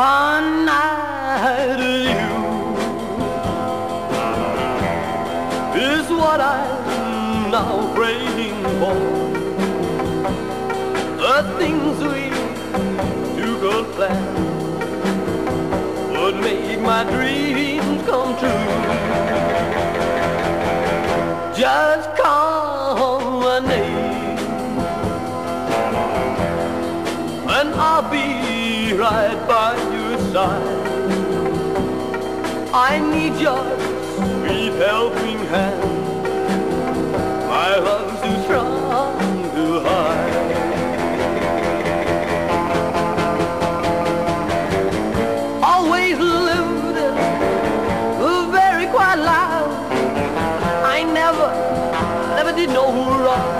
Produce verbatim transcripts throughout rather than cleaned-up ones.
one night with you is what I'm now praying for. The things we two could plan would make my dreams come true. Just call my name and I'll be right by your side. I need your sweet helping hand. My love's too strong to hide. Always lived very quiet life. I never, never did know wrong.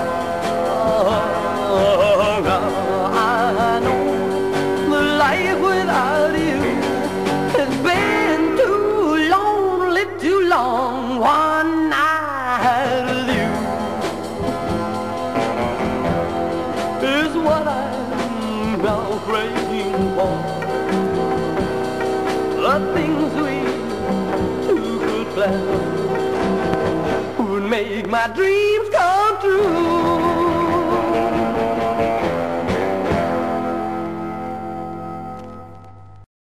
I know the life without you has been too lonely, too long. One night with you is what I'm now praying for. The things we two could plan would make my dreams come true.